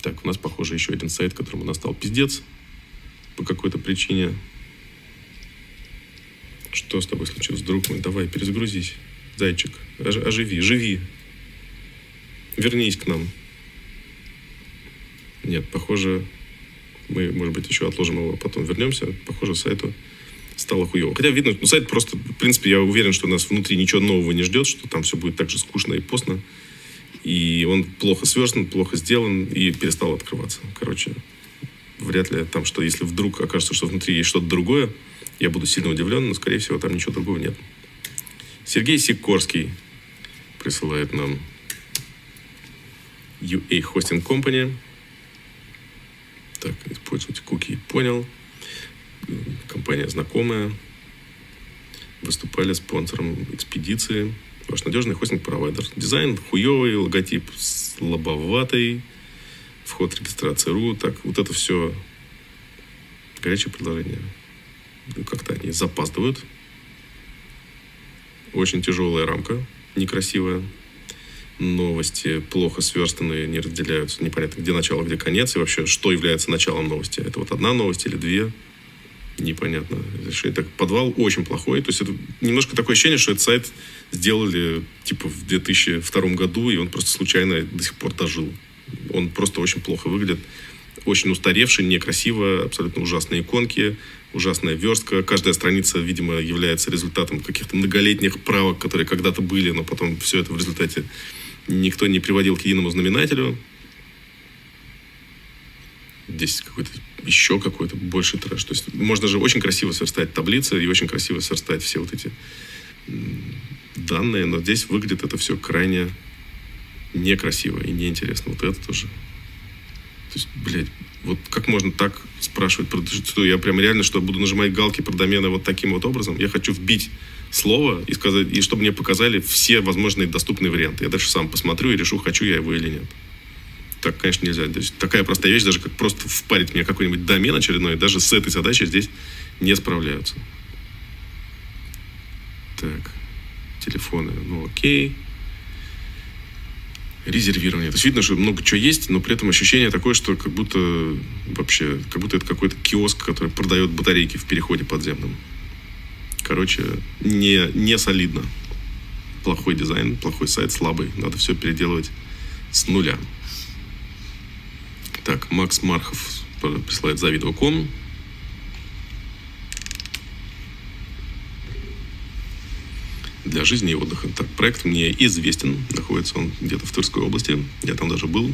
Так, у нас, похоже, еще один сайт, которому настал пиздец по какой-то причине. Что с тобой случилось, друг мой? Давай, перезагрузись. Зайчик, оживи, живи. Вернись к нам. Нет, похоже, мы, может быть, еще отложим его, потом вернемся. Похоже, сайту стало хуево. Хотя видно, ну, сайт просто, в принципе, я уверен, что нас внутри ничего нового не ждет, что там все будет так же скучно и постно. И он плохо сверстан, плохо сделан и перестал открываться. Короче, вряд ли там, что если вдруг окажется, что внутри есть что-то другое, я буду сильно удивлен, но, скорее всего, там ничего другого нет. Сергей Сикорский присылает нам UA Hosting Company. Так, используйте куки. Понял. Компания знакомая. Выступали спонсором экспедиции. Ваш надежный хостинг-провайдер. Дизайн хуёвый, логотип слабоватый. Вход регистрация.ру. Так, вот это все горячее предложение. Как-то они запаздывают. Очень тяжелая рамка, некрасивая. Новости плохо сверстанные, не разделяются. Непонятно, где начало, где конец. И вообще, что является началом новости. Это вот одна новость или две? Непонятно. Так, подвал очень плохой. То есть это немножко такое ощущение, что этот сайт сделали типа в 2002 году, и он просто случайно до сих пор дожил. Он просто очень плохо выглядит. Очень устаревший, некрасиво, абсолютно ужасные иконки, ужасная верстка. Каждая страница, видимо, является результатом каких-то многолетних правок, которые когда-то были, но потом все это в результате никто не приводил к единому знаменателю. Здесь какой-то еще какой-то больший трэш. То есть можно же очень красиво сверстать таблицы и очень красиво сверстать все вот эти данные, но здесь выглядит это все крайне некрасиво и неинтересно. Вот это тоже. То есть, блядь, вот как можно так спрашивать, что я прям реально, что буду нажимать галки про домены вот таким вот образом? Я хочу вбить слово и сказать, и чтобы мне показали все возможные доступные варианты. Я дальше сам посмотрю и решу, хочу я его или нет. Так, конечно, нельзя. То есть, такая простая вещь, даже как просто впарить мне какой-нибудь домен очередной, даже с этой задачей здесь не справляются. Так, телефоны, ну окей. Резервирование. То есть видно, что много чего есть, но при этом ощущение такое, что как будто вообще, как будто это какой-то киоск, который продает батарейки в переходе подземном. Короче, не солидно. Плохой дизайн, плохой сайт, слабый. Надо все переделывать с нуля. Так, Макс Мархов присылает Завидово.ком. Для жизни и отдыха. Так, проект мне известен. Находится он где-то в Тверской области. Я там даже был.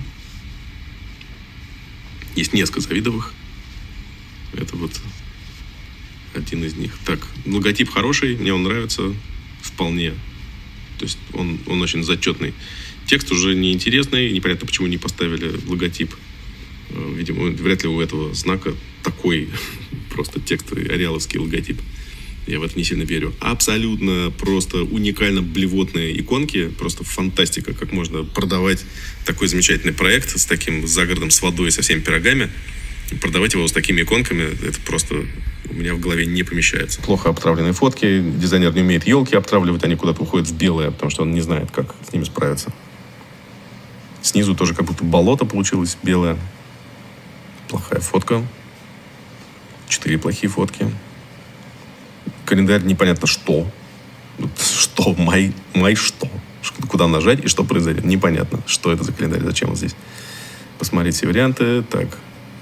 Есть несколько Завидовых. Это вот один из них. Так, логотип хороший. Мне он нравится вполне. То есть он очень зачетный. Текст уже неинтересный. Непонятно, почему не поставили логотип. Видимо, вряд ли у этого знака такой просто текстовый ареаловский логотип. Я в это не сильно верю. Абсолютно просто уникально блевотные иконки. Просто фантастика, как можно продавать такой замечательный проект с таким загородом, с водой, со всеми пирогами. Продавать его с такими иконками, это просто у меня в голове не помещается. Плохо обтравленные фотки. Дизайнер не умеет елки обтравливать. Они куда-то уходят в белое, потому что он не знает, как с ними справиться. Снизу тоже как будто болото получилось белое. Плохая фотка. 4 плохие фотки. Календарь непонятно что. Что? Май что? Куда нажать и что произойдет? Непонятно. Что это за календарь? Зачем он здесь? Посмотреть все варианты. Так.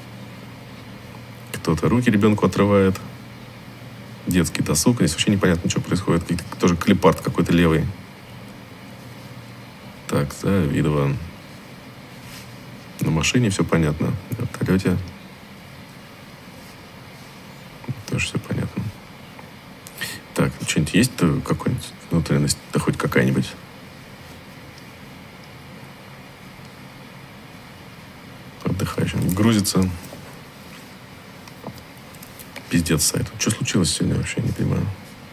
Кто-то руки ребенку отрывает. Детский досуг. Здесь вообще непонятно, что происходит. Тоже клипарт какой-то левый. Так, Завидово. На машине все понятно. На вертолете. Тоже все понятно. Так, что-нибудь есть какой-нибудь внутренность, да хоть какая-нибудь? Отдыхающий. Грузится. Пиздец сайт. Что случилось сегодня вообще, я не понимаю.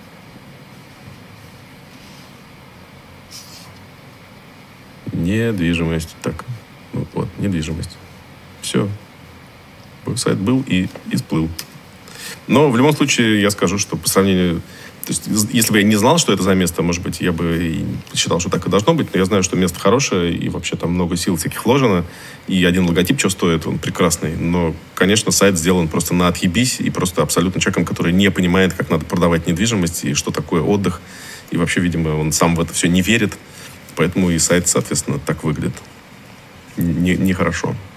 Недвижимость. Так, ну, вот, недвижимость. Все. Сайт был и сплыл. Но в любом случае я скажу, что по сравнению... То есть, если бы я не знал, что это за место, может быть, я бы и считал, что так и должно быть, но я знаю, что место хорошее, и вообще там много сил всяких вложено, и один логотип что стоит, он прекрасный. Но, конечно, сайт сделан просто на отъебись, и просто абсолютно человеком, который не понимает, как надо продавать недвижимость, и что такое отдых. И вообще, видимо, он сам в это все не верит, поэтому и сайт, соответственно, так выглядит. Нехорошо.